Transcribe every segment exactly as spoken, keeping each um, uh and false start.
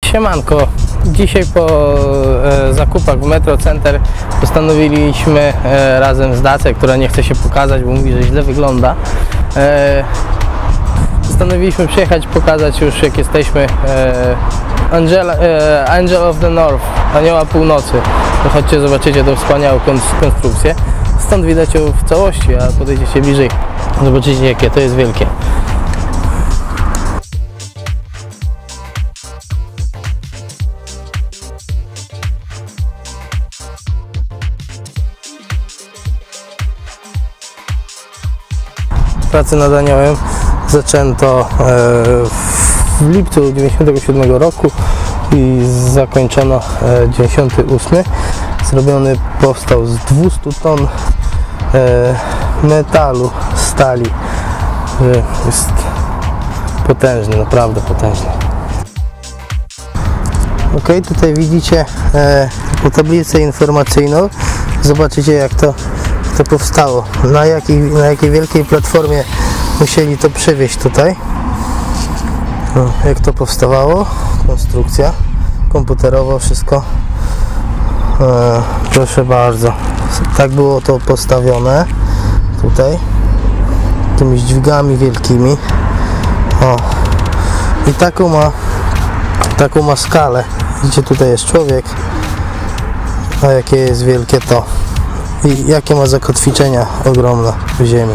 Siemanko, dzisiaj po e, zakupach w Metro Center postanowiliśmy e, razem z Dacem, która nie chce się pokazać, bo mówi, że źle wygląda, e, postanowiliśmy przyjechać, pokazać już, jak jesteśmy, e, Angela, e, Angel of the North, Anioła Północy. To chodźcie, zobaczycie tą wspaniałą konstrukcję. Stąd widać ją w całości, a podejdziecie bliżej, zobaczycie, jakie to jest wielkie. Pracę nad Aniołem zaczęto w lipcu tysiąc dziewięćset dziewięćdziesiątego siódmego roku i zakończono dziewięćdziesiąty ósmy. Zrobiony powstał z dwustu ton metalu, stali. Jest potężny, naprawdę potężny. Ok, tutaj widzicie po tablicę informacyjną. Zobaczycie, jak to to powstało, na jakiej, na jakiej wielkiej platformie musieli to przywieźć tutaj. No, jak to powstawało, konstrukcja komputerowo, wszystko. E, proszę bardzo, tak było to postawione tutaj, tymi dźwigami wielkimi. O, i taką ma taką ma skalę. Widzicie, tutaj jest człowiek, a jakie jest wielkie to i jakie ma zakotwiczenia ogromne w ziemi.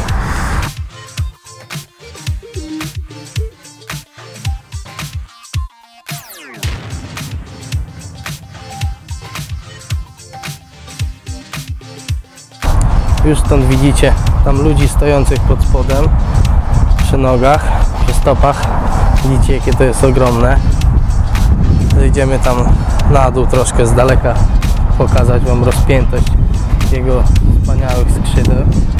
Już stąd widzicie tam ludzi stojących pod spodem, przy nogach, przy stopach. Widzicie, jakie to jest ogromne. Zejdziemy tam na dół troszkę z daleka, pokazać wam rozpiętość jego wspaniałych skrzydeł.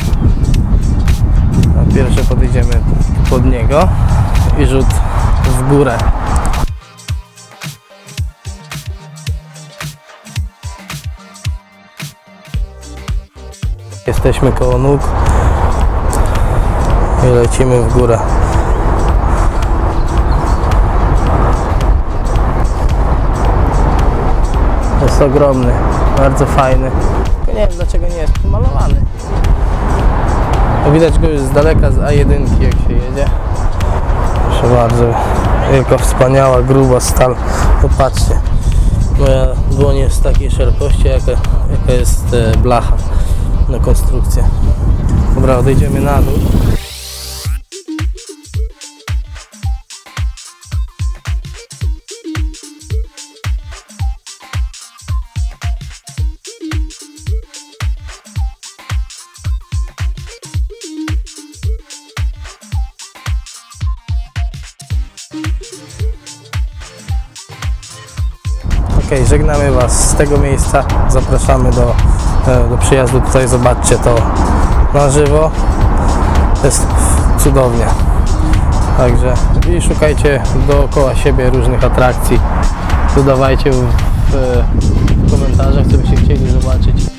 A pierwsze podejdziemy pod niego i rzut w górę. Jesteśmy koło nóg i lecimy w górę. Jest ogromny, bardzo fajny. Tylko nie wiem, dlaczego nie jest pomalowany. Widać go już z daleka z A jeden, jak się jedzie. Proszę bardzo, wielka, wspaniała, gruba stal. Popatrzcie, moja dłoń jest w takiej szerokości, jaka, jaka jest blacha na konstrukcję. Dobra, odejdziemy na dół. Ok, żegnamy Was z tego miejsca, zapraszamy do, do przyjazdu tutaj, zobaczcie to na żywo, jest cudownie. Także i szukajcie dookoła siebie różnych atrakcji, dodawajcie w, w komentarzach, co byście chcieli zobaczyć.